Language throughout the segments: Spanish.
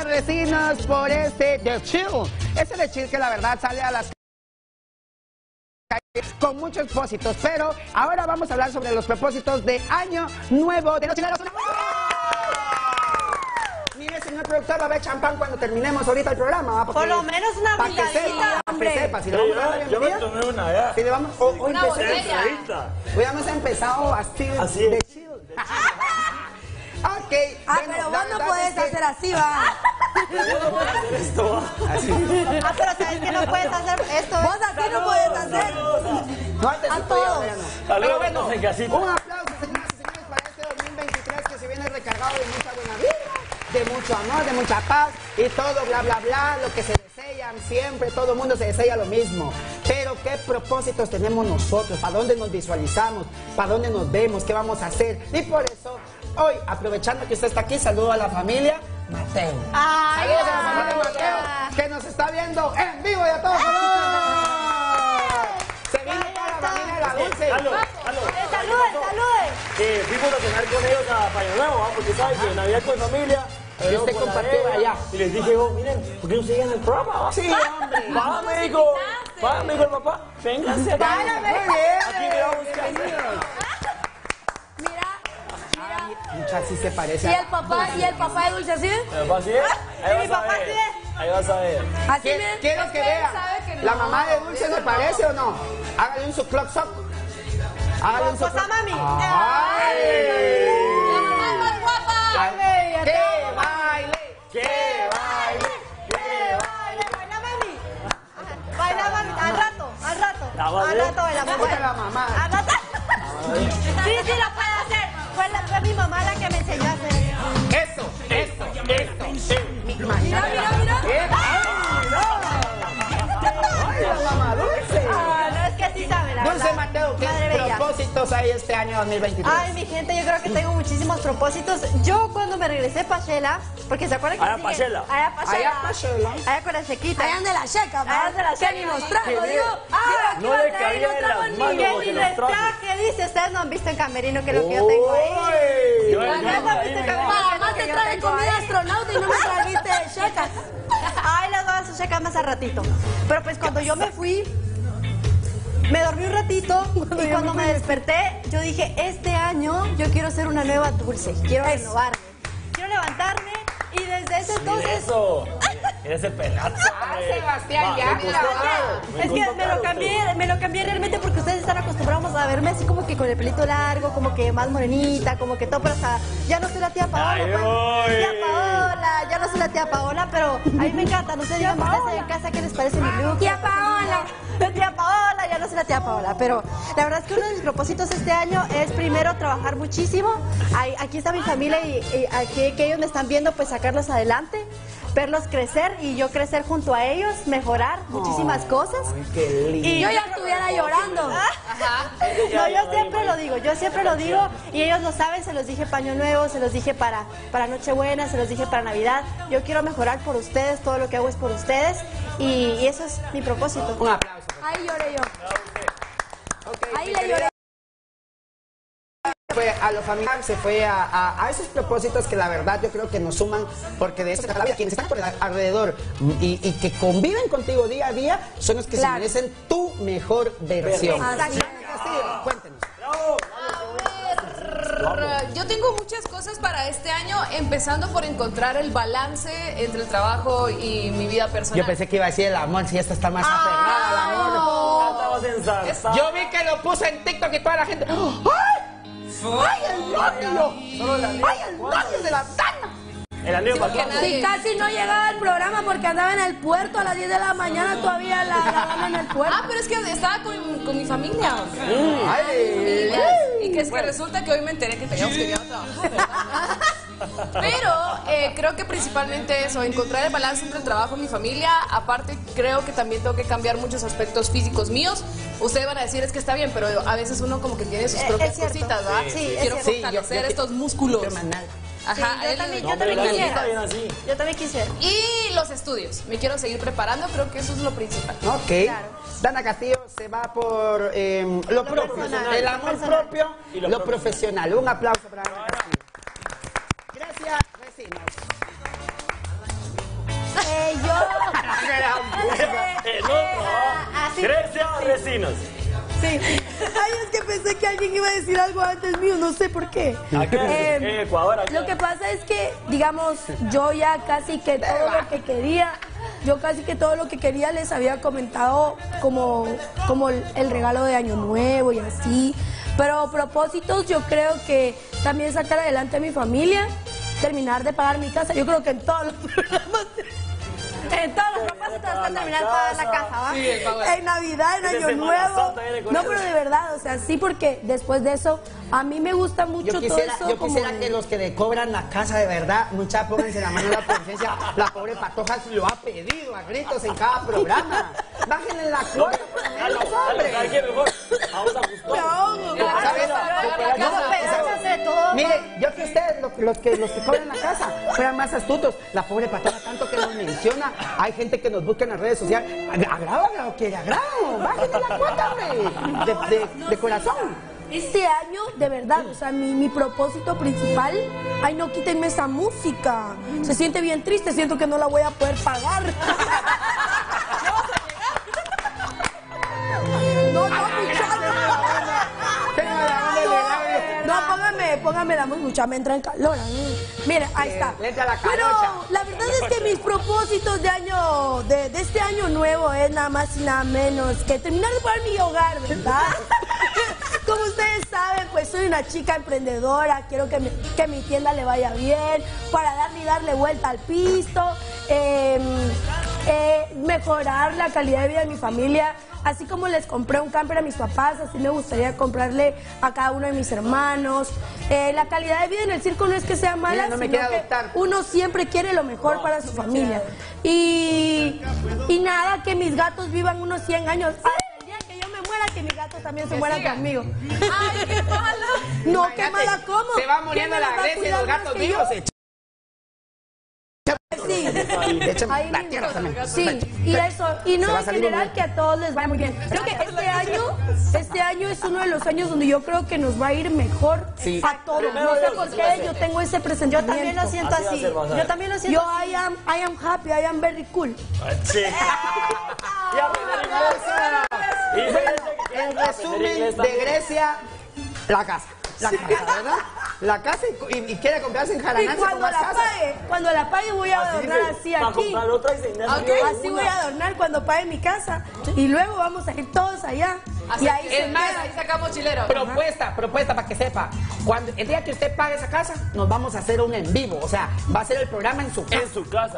Gracias, vecinos, por este The Chill. Ese The Chill que la verdad sale a las calles con muchos propósitos. Pero ahora vamos a hablar sobre los propósitos de Año Nuevo de los chilenos. Mire, señor productor, va a haber champán cuando terminemos ahorita el programa. Por lo menos una brilladita, hombre. Si le vamos a dar la yo me bienvenida, tomé una ya. si le vamos, hoy hemos empezado así de chill. Ok. Pero vos no podés hacer así, va. Así. Pero sabes que no puedes hacer esto. Vos así no puedes hacer. No, antes A sí podía, todos. ahora no. Pero bueno, un aplauso, señoras y señores, para este 2023 que se viene recargado de mucha buena vida, de mucho amor, de mucha paz y todo bla bla bla, lo que se desean siempre, todo el mundo se desea lo mismo. Pero ¿qué propósitos tenemos nosotros? ¿Para dónde nos visualizamos? ¿Para dónde nos vemos? ¿Qué vamos a hacer? Y por eso, hoy, aprovechando que usted está aquí, saludo a la familia Mateo. Ay, Saludos a la familia Mateo, que nos está viendo en vivo y a todos colores. Se vino toda la familia de la Dulce. Saluden. Fuimos a cenar con ellos a Año Nuevo, porque saben que Navidad con familia. Y usted compartió allá. Y les dije, oh, miren, ¿por qué no siguen el programa? Sí, hombre. Págame, hijo. Págame, hijo, el papá. Véngase acá. Aquí me va a buscar. Mira. Mucha sí se parece. ¿Y el papá de Dulce así? ¿El papá sí es? Ahí mi vas a papá ver. sí es. Ahí vas a ver. Así me. Quiero que vea. ¿La mamá de Dulce le parece o no? Hágale un su clock sock. Hágale un su Pues a mami. ¡Ay! La mamá es más guapa. ¡Que baile! ¡Que baile! Baila mami. Baila mami. Al rato. Al rato baila mami. Otra la mamá. Al rato. Sí, lo puede hacer. Fue mi mamá la que me enseñó a hacer. Eso. Mira. ¡Ay, la mamá Dulce! No, es que sí sabe, la Dulce verdad. Mateo, ¿qué Madre bella. propósitos hay este año 2023? Ay, mi gente, yo creo que tengo muchísimos propósitos. Yo cuando me regresé a Pachela, porque se acuerdan que Allá Pachela. Allá Pachela. Allá con la chequita. Allá de la checa, Allá de la checa. que ni nos trajo, Que digo. no le caía en las manos ¿Qué lo ni que les nos trajo. traje? Dice, ustedes no han visto en Camerino que es lo que yo tengo ahí. Yo No han visto en Camerino qué es Mamá lo que te yo trae tengo comida ahí. astronauta y no me trajiste checas. Ay, las voy a hacer checar más al ratito. Pero pues cuando yo me fui, me dormí un ratito y cuando me desperté, yo dije, este año yo quiero ser una nueva Dulce, quiero renovarme, quiero levantarme y desde ese entonces... Eso. Mira ese pelazo. Sebastián, ya. Es que me lo cambié realmente porque ustedes están acostumbrados a verme así como que con el pelito largo, como que más morenita, como que todo, pero hasta ya no soy la tía Paola, Ay, pues. Tía Paola, ya no soy la tía Paola, pero a mí me encanta, no sé, díganme ustedes en casa qué les parece mi look. Tía Paola. Tía Paola, ya no soy la tía Paola, pero la verdad es que uno de mis propósitos este año es primero trabajar muchísimo. Aquí está mi familia y aquí que ellos me están viendo, pues sacarlos adelante, verlos crecer y yo crecer junto a ellos, mejorar muchísimas cosas. Ay, qué lindo. Y Yo ya estuviera llorando. No, yo siempre lo digo y ellos lo saben, se los dije para Año Nuevo, se los dije para Nochebuena, se los dije para Navidad. Yo quiero mejorar por ustedes, todo lo que hago es por ustedes y eso es mi propósito. Un aplauso. Ahí lloré yo. Ok, Ahí mi le querida, lloré. fue a lo familiar, se fue a esos propósitos que la verdad yo creo que nos suman, porque de eso se trata la vida. Quienes están por alrededor y que conviven contigo día a día son los que se merecen tu mejor versión. Así es. Castillo, cuéntenos. Yo tengo muchas cosas para este año, empezando por encontrar el balance entre el trabajo y mi vida personal. Yo pensé que iba a decir el amor, si esta está más apegada al amor. Estabas ensalzado. Yo vi que lo puse en TikTok y toda la gente. ¡Ay! ¡Ay, el novio! ¡Ay, el novio de la Tana! El anillo para porque acá. Si casi no llegaba al programa porque andaba en el puerto a las 10 de la mañana todavía la dama en el puerto. Ah, pero es que estaba con mi familia. ¡Ay! Y que es que resulta que hoy me enteré que teníamos que ir a trabajar, ¿verdad? Pero creo que principalmente eso, encontrar el balance entre el trabajo y mi familia. Aparte, creo que también tengo que cambiar muchos aspectos físicos míos. Ustedes van a decir, es que está bien, pero a veces uno como que tiene sus propias cierto. cositas, ¿verdad? Sí, Quiero es cierto. fortalecer estos músculos. Ajá, Sí, yo también quisiera. Yo también quisiera. Y los estudios. Me quiero seguir preparando, creo que eso es lo principal. Ok. Claro. Dana Castillo se va por lo propio, personal, el lo amor personal. propio Y lo lo profesional. Un aplauso para Dana Castillo. Gracias, vecinos. El otro, Grecia Recinos. Sí. Ay, es que pensé que alguien iba a decir algo antes mío, no sé por qué. Aquí en Ecuador. Acá. Lo que pasa es que, digamos, yo ya casi que todo lo que quería, les había comentado como el regalo de Año Nuevo y así. Pero propósitos, yo creo que también sacar adelante a mi familia, terminar de pagar mi casa. Yo creo que en todos los programas... En todos los propósitos vas a terminar de pagar la casa, ¿va? Sí, en Navidad, en Año Nuevo. No, pero de verdad, o sea, sí, porque después de eso, a mí me gusta mucho todo eso. Yo quisiera que los que le cobran la casa de verdad, muchachos, pónganse la mano en la conciencia. La pobre Patoja se lo ha pedido a gritos en cada programa. Bájenle la cuota, hombre. Aquí mejor. Vamos a Mire, yo que ustedes, los que cobran la casa, fueran más astutos. La pobre Patoja, tanto que nos menciona, hay gente que nos busca en las redes sociales. Agrábala o que le agrado. Bájenle la cuota, hombre. De corazón. Este año, de verdad, o sea, mi propósito principal, ay, no, quítenme esa música. Se siente bien triste, siento que no la voy a poder pagar. No, póngame la música, me entra en calor. Mira, ahí está. Pero la verdad es que mis propósitos de este año nuevo es nada más y nada menos que terminar de pagar mi hogar, ¿verdad? Como ustedes saben, pues soy una chica emprendedora, quiero que mi tienda le vaya bien, para darle vuelta al piso, mejorar la calidad de vida de mi familia. Así como les compré un camper a mis papás, así me gustaría comprarle a cada uno de mis hermanos. La calidad de vida en el circo no es que sea mala, no sino que uno siempre quiere lo mejor para su familia. Y nada, que mis gatos vivan unos 100 años. El día que yo me muera, que mis gatos también se mueran conmigo. ¡Ay, qué mala! No, qué mala, ¿cómo? Se va muriendo la Grecia y los gatos vivos. Sí, ahí la tierra también. Sí, y eso, y no en general que a todos les vaya muy bien. Creo que este año es uno de los años donde yo creo que nos va a ir mejor a todos. No sé por qué yo tengo ese presentimiento. Yo también lo siento así. Yo también lo siento así. I am happy, I am very cool. En resumen, de Grecia, la casa. La casa, ¿verdad? La casa y quiere comprarse en Jarananza con más casa. Cuando la pague voy a adornar así aquí. Así voy a adornar cuando pague mi casa. Y luego vamos a ir todos allá. Y ahí ahí sacamos chilero. Propuesta para que sepa. El día que usted pague esa casa, nos vamos a hacer un en vivo. O sea, va a ser el programa en su casa. En su casa.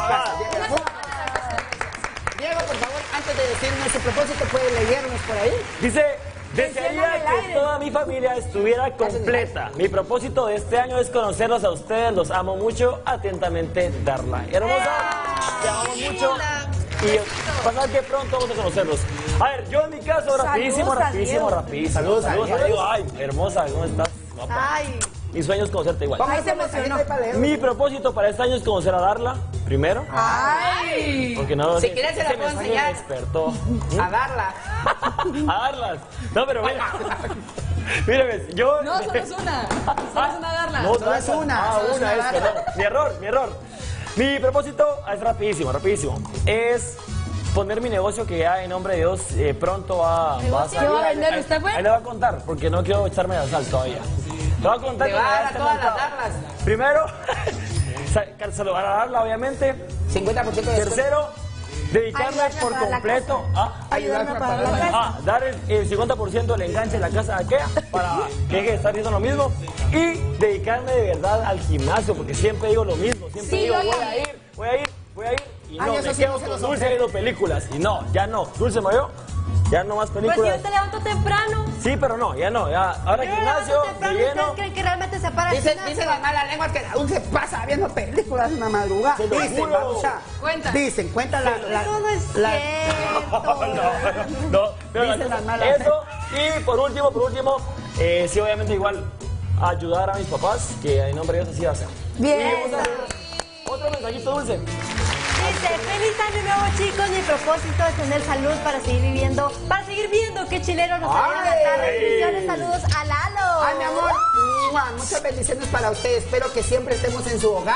Diego, por favor, antes de decirnos su propósito, ¿puede leernos por ahí? Dice... Desearía que toda mi familia estuviera completa. Mi propósito de este año es conocerlos a ustedes. Los amo mucho. Atentamente, Darla. Hermosa, te amo mucho. Y pasar que pronto vamos a conocerlos. A ver, yo en mi caso, rapidísimo. Saludos. Ay, hermosa, ¿cómo estás? Ay. Mi sueño es conocerte igual. Ay, se emocionó. Mi propósito para este año es conocer a Darla primero. Ay. Porque no, si quieres se la puedo enseñar. Experto. A darla. A darlas. No, pero mira. Mírame, yo... No, solo es una. Solo es una Darla. No, solo es una. Una es, perdón. Mi error. Mi propósito es rapidísimo. Es poner mi negocio que ya en nombre de Dios pronto va a salir. ¿Qué va a vender usted, pues? Ahí le voy a contar, porque no quiero echarme de asalto todavía. Le voy a contar. Le va a dar a todas las Darlas. Primero, se lo van a darla, obviamente. 50% de Tercero, dedicarme por completo a ayudarme a pagar la casa. Dar el 50% del enganche de la casa de Ikea para que deje de estar haciendo lo mismo y dedicarme de verdad al gimnasio, porque siempre digo lo mismo, siempre digo voy a ir y no, me quedo con Dulce viendo películas y no, ya no, Dulce me oyó, ya no más películas. Pues yo te levanto temprano. Sí, pero no, ya ahora gimnasio, de lleno. ¿Ustedes creen que realmente se para? Dicen las malas lenguas que aún se pasa viendo películas en la madrugada. Dicen, cuenta la... Eso no es cierto. No, dicen las malas. Eso, y por último, sí, obviamente igual, ayudar a mis papás, que en nombre de Dios así va a ser. Bien. Otro mensajito, Dulce. Dice, feliz año nuevo, chicos. Mi propósito es tener salud para seguir viendo qué chilero nos salió de la tarde. Bendiciones, saludos a Lalo. Ay, mi amor, muchas bendiciones para ustedes. Espero que siempre estemos en su hogar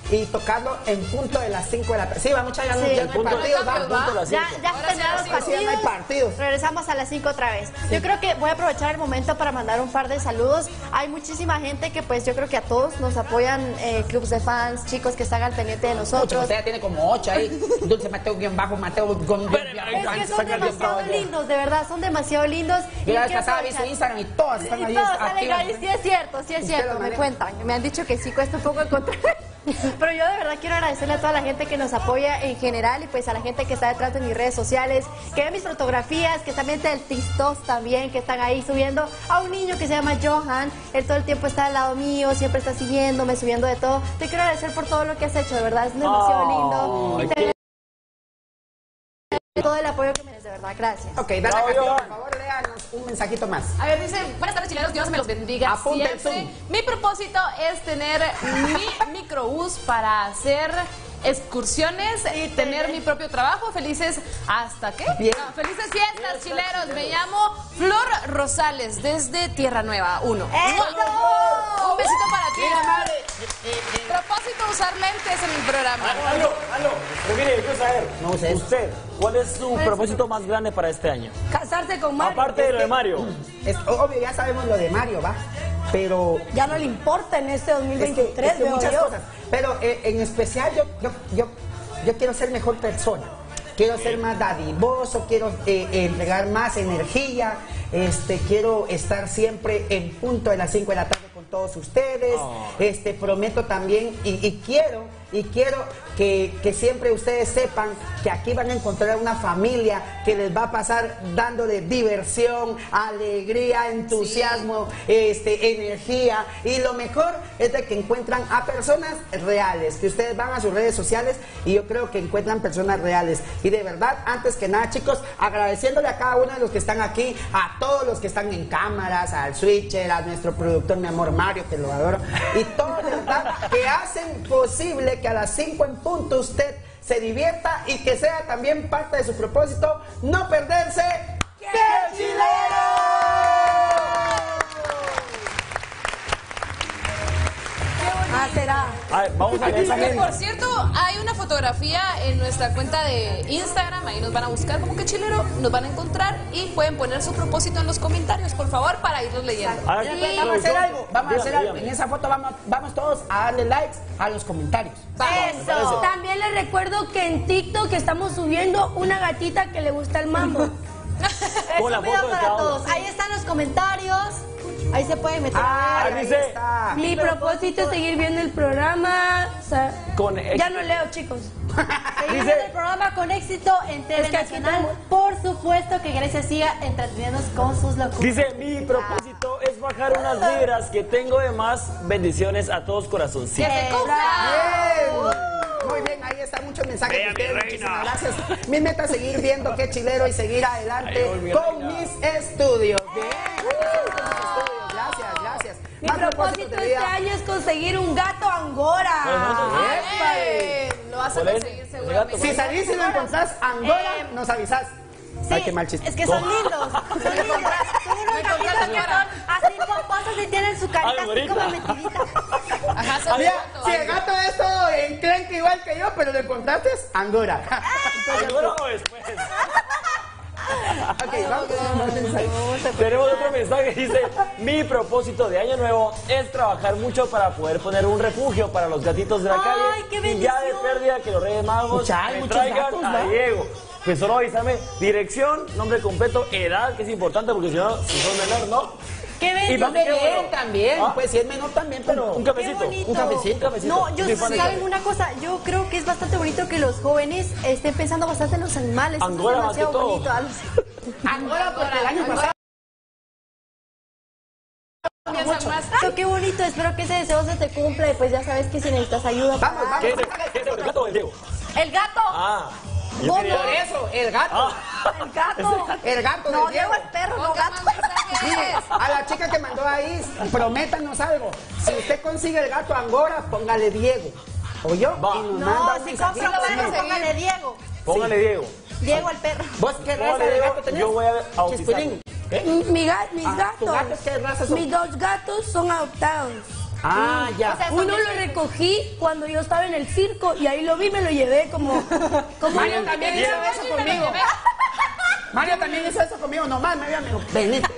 y tocarlo en punto de las 5 de la tarde. Sí, va mucha, ya no hay partidos, ya terminaron los partidos. No hay partidos. Regresamos a las 5 otra vez. Sí. Yo creo que voy a aprovechar el momento para mandar un par de saludos. Hay muchísima gente que pues yo creo que a todos nos apoyan, clubs de fans, chicos que están al pendiente de nosotros. Usted ya tiene como 8 ahí. Dulce Mateo, Mateo, es que son demasiado lindos, de verdad, son demasiado lindos. Yo la vez pasada vi su Instagram y todos están ahí activos. Sí es cierto, me cuentan. Me han dicho que sí cuesta un poco encontrar. Pero yo de verdad quiero agradecerle a toda la gente que nos apoya en general y pues a la gente que está detrás de mis redes sociales, que ve mis fotografías, que también está el TikTok también, que están ahí subiendo a un niño que se llama Johan. Él todo el tiempo está al lado mío, siempre está siguiéndome, subiendo de todo. Te quiero agradecer por todo lo que has hecho, de verdad, es demasiado lindo. Y te todo el apoyo que me des, de verdad, gracias. Ok, dale por favor, léanos un mensajito más. A ver, dice, buenas tardes chilenos, Dios me los bendiga siempre. Mi propósito es tener mi microbús para hacer excursiones y tener mi propio trabajo. Felices hasta qué? No, felices fiestas, chileros. Me llamo Flor Rosales desde Tierra Nueva 1. ¡Eso! Un besito para ti. Mira, madre. Propósito usar lentes en el programa. Aló. Pero mire, quiero saber. No sé. Usted, ¿cuál es su propósito más grande para este año? Casarse con Mario. Aparte de lo de Mario. Es obvio, ya sabemos lo de Mario, ¿va? Pero ya no le importa en este 2023, es que muchas cosas. Pero en especial yo quiero ser mejor persona. Quiero ser más dadivoso, quiero entregar más energía, quiero estar siempre en punto de las 5 de la tarde con todos ustedes. Prometo también y quiero que siempre ustedes sepan que aquí van a encontrar una familia que les va a pasar dándole diversión, alegría, entusiasmo, energía, y lo mejor es de que encuentran a personas reales, que ustedes van a sus redes sociales y yo creo que encuentran personas reales. Y de verdad, antes que nada, chicos, agradeciéndole a cada uno de los que están aquí, a todos los que están en cámaras, al switcher, a nuestro productor, mi amor Mario, que lo adoro, y todos, de verdad, que hacen posible que a las 5 en punto usted se divierta y que sea también parte de su propósito no perderse ¡Qué Chilero! Será. Vamos a ver esa gente. Por cierto, hay una fotografía en nuestra cuenta de Instagram, ahí nos van a buscar como Que Chilero, nos van a encontrar y pueden poner su propósito en los comentarios, por favor, para irlos leyendo. Vamos a hacer algo, en esa foto vamos todos a darle likes a los comentarios. Eso. También les recuerdo que en TikTok estamos subiendo una gatita que le gusta el mambo. Eso, la foto para todos. Ahí están los comentarios. Ahí se pueden meter. Ahí está. Mi propósito es seguir viendo el programa. Ya no leo, chicos. Seguir viendo el programa con éxito en TV Nacional. Por supuesto que Grecia siga entreteniéndonos con sus locuras. Dice, mi propósito es bajar unas libras que tengo de más. Bendiciones a todos, corazoncitos. Muy bien, ahí están muchos mensajes de ustedes. Muchísimas gracias. Mi meta es seguir viendo Qué Chilero y seguir adelante con mis estudios. Bien. Gracias. Mi propósito este año es conseguir un gato angora. Lo vas a conseguir seguramente. Si salís y lo encontrás angora, nos avisás. Sí, ay, qué mal chiste. es que son lindos. Son unos gatitos que son así pomposos y tienen su carita así como metidita. Ajá, son si el gato es todo enclenque igual que yo, pero lo encontraste, angora. ¿Angora o después? Ok, vamos. Tenemos otro mensaje que dice, mi propósito de año nuevo es trabajar mucho para poder poner un refugio para los gatitos de la calle. ¡Qué y bendición! ya de pérdida que los Reyes Magos me traigan a Diego. Pues solo avísame dirección, nombre completo, edad, que es importante porque si no, si son menor, ¿no? ¡Qué bendición! También, pues si es menor también, pero un cafecito. Un cafecito. No, ¿saben una cosa? Yo creo que es bastante bonito que los jóvenes estén pensando bastante en los animales. Angora, es demasiado bonito. Angora, porque el año pasado. Qué bonito, espero que ese deseo se te cumpla y pues ya sabes que si necesitas ayuda. Vamos. ¿Qué es el gato o el Diego? ¡El gato! Por eso, el gato. El gato. No, Diego es perro, no gato. Mire, a la chica que mandó ahí, prométanos algo. Si usted consigue el gato angora, póngale Diego. ¿O yo? No, si compra perro, póngale Diego. Póngale Diego. Diego el perro. ¿Vos qué raza de gato tenés? Yo voy a bautizar. Mis gatos. ¿Tu gato qué raza son? Mis 2 gatos son adoptados. Ah, ya. O sea, Uno lo recogí cuando yo estaba en el circo y ahí lo vi, me lo llevé como Mario también hizo eso conmigo. Mario también hizo eso conmigo, nomás me dijo, venite.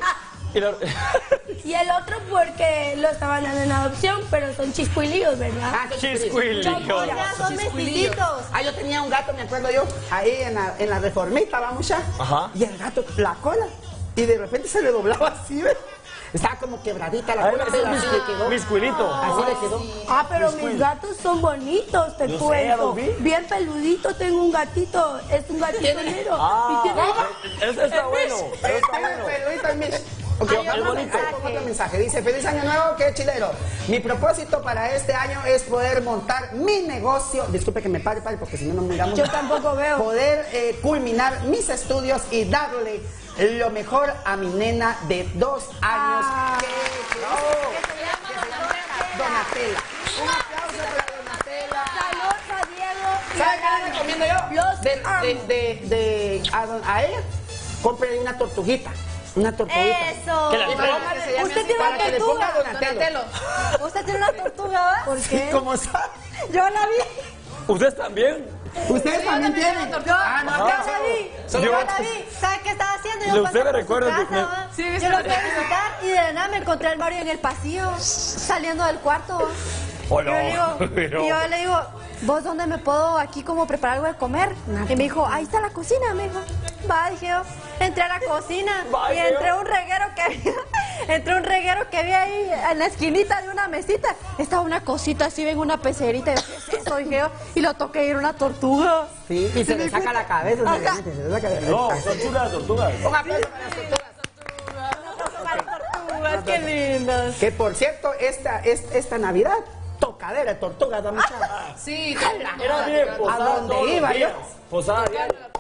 Y el otro porque lo estaban dando en adopción, pero son chiscuilillos, ¿verdad? Ah, Chiscuilillos. Son mestizitos. Ah, yo tenía un gato, me acuerdo yo, ahí en la Reformita, vamos ya. Ajá. Y el gato, la cola. Y de repente se le doblaba así, ¿ves? Estaba como quebradita la cola, pero así le quedó. Miscuilito. Así le quedó. Ah, pero mis gatos son bonitos, te Yo sé, cuento. ya los vi. Bien peludito, tengo un gatito, es un gatito negro. Ah, Y tiene... eso está bueno. Eso está bueno. Peludito y mis... Ok, es bonito. otro mensaje. Dice, feliz año nuevo, qué chilero. Mi propósito para este año es poder montar mi negocio. Disculpe que me pare, porque si no nos miramos. Yo tampoco veo. Poder culminar mis estudios y darle lo mejor a mi nena de 2 años. Que se llama Donatella. Un aplauso para Donatella. Saludos a Diego. ¿Sabe qué le recomiendo yo? Los amo. A ella, compre una tortuguita. Una tortuguita. Eso. Que la traiga. Usted tiene para una que le ponga tortuga. Donatello. ¿Usted tiene una tortuga, va? ¿Por qué? ¿Cómo sabe? Yo la vi. ¿Ustedes también? ¿Ustedes también tienen? Ah, no, Yo la vi. Yo la vi. ¿Sabe qué estaba haciendo? Yo Usted me pasé por su recuerda que casa, ¿va? Sí, yo lo fui a visitar y de la nada me encontré al Mario en el pasillo, saliendo del cuarto. ¿va? Oh, no. Y yo le digo, ¿vos dónde me puedo aquí como preparar algo de comer? Y me dijo, ahí está la cocina, me dijo. Va, dije yo, entré a la cocina y entré a un reguero que había ahí en la esquinita de una mesita. Estaba una cosita así, ven una pecerita. Y yo, ¿qué es eso? Dije yo, y lo toqué y era una tortuga. Sí, y se le saca la cabeza. Ajá. Se le saca la No, son chulas tortugas. Un aplauso para las tortugas. Tortugas, qué lindas. Que por cierto, esta Navidad, tocadera de tortuga, da mucha. Sí, Era bien, ¿A posada dónde todos los iba yo? días. Posada diaria.